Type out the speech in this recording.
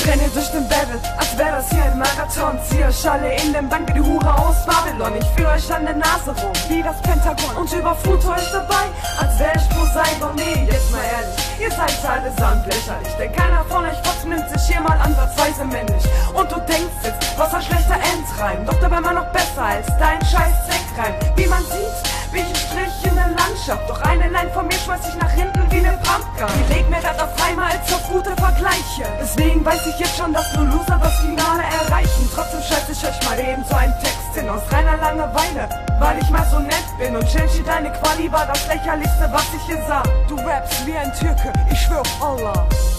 Ich renne durch den Battle, als wäre das hier ein Marathon. Ziehe Schale in den Bank wie die Hure aus Babylon. Ich führe euch an der Nase rum, wie das Pentagon, und überflute euch dabei, als wäre ich Poseidon. Nee, jetzt mal ehrlich, ihr seid allesamt lächerlich, denn keiner von euch Fotzen nimmt sich hier mal ansatzweise männlich. Und du denkst jetzt, was ein schlechter Endreim, doch dabei mal noch besser als dein scheiß Zeckreim. Wie man sieht, bin ich ein Strich in der Landschaft, doch eine Line von mir schmeiß ich nach hinten wie ne Pumpgun. Die legt mir das auf einmal als auf gute Vergleiche, deswegen weiß ich jetzt schon, dass nur Loser das Finale erreichen. Trotzdem scheiß ich euch mal eben so einen Text hin, aus reiner Langeweile, weil ich mal so nett bin. Und Change, deine Quali war das lächerlichste, was ich hier sah. Du rappst wie ein Türke, ich schwör auf Allah.